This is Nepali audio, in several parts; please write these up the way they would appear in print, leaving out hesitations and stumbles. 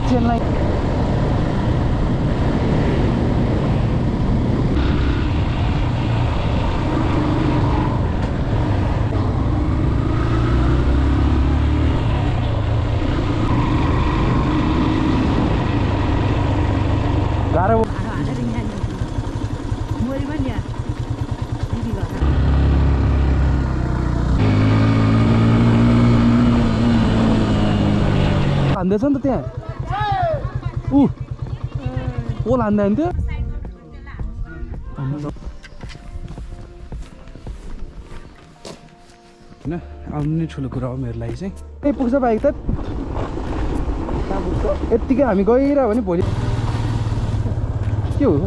चेन लाइन गाह्रो हान्दैछ नि त त्यहाँ पोल हान्दा हुन्थ्यो होइन आउनु नै ठुलो कुरा हो मेरो लागि चाहिँ ए पुग्छ बाइक त यत्तिकै हामी गइरह्यो भने भोलि के हो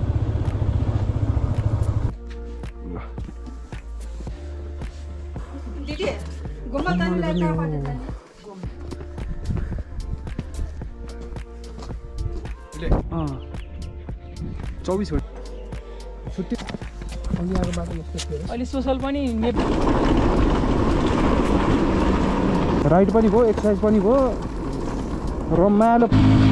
चौबिस छुट्टी अहिले सोसल पनि राइड पनि भयो एक्सर्साइज पनि भयो रमाइलो